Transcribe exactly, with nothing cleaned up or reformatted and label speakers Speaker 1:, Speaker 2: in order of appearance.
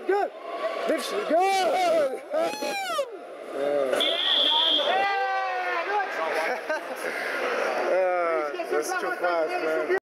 Speaker 1: good, good. Lift it, good. Yeah. uh, that's too fast, man.